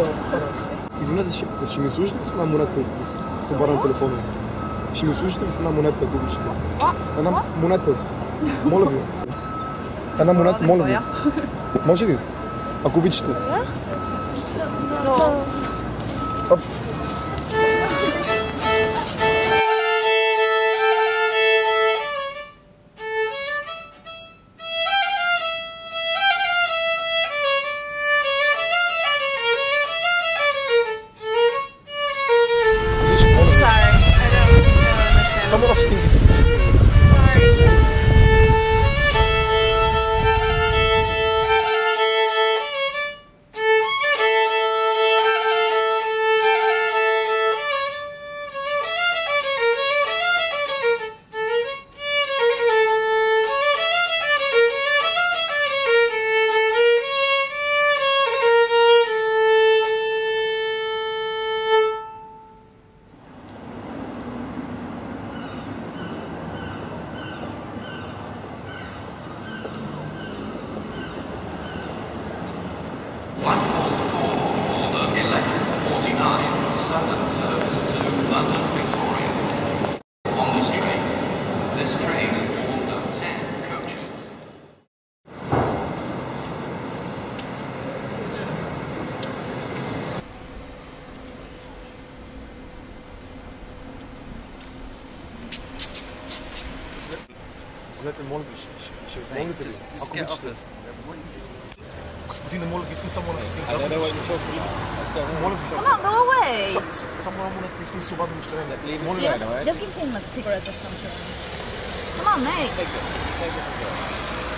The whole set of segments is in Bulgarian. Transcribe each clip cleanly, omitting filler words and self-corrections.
Извинете, ще ми служите ли с една монета да се обърна на телефона? Ще ми служите ли с една монета, ако обичате? Една монета. Моля ви. Една монета, моля ви. Може ли? Ако обичате. Someone else thinks it's sorry. Southern service to London Victoria. On this train is formed of 10 coaches. Извинете, моля ви, ще помогнете ли? Ако обичате. Господине, моля ви, искам само на секунда. Моля ви. Come on, go away. Само на монета, искам да се обадя на щерение. Моля ви. Just give him a cigarette or something. Come on, mate. Take this as well.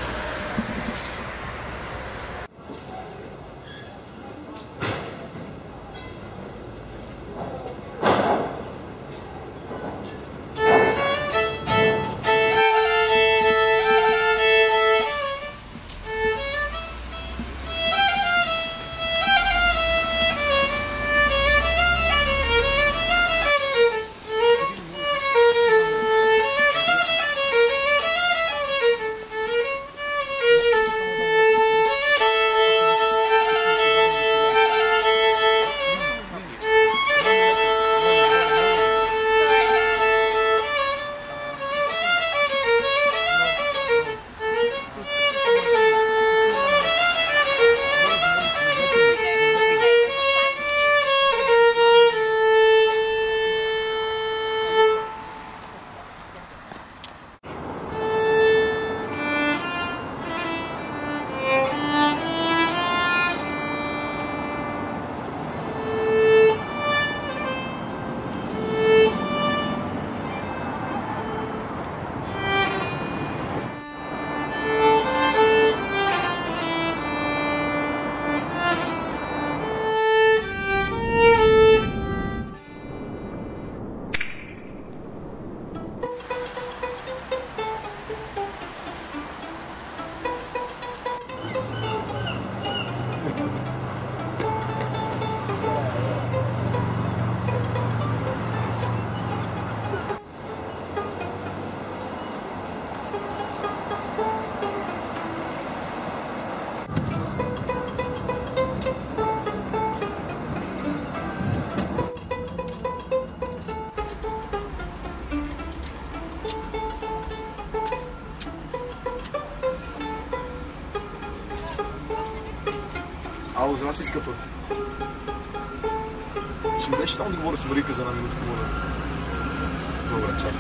Ало, за нас е скъпа. Ще ми дадеш само да говоря с Марика за една минута. Добре, чакай.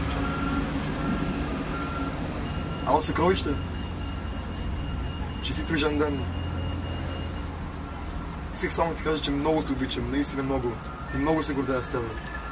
Ало, съкровище. Честит рожден ден. Исках само да ти кажа, че много те обичам, наистина много. И много се гордея с теб.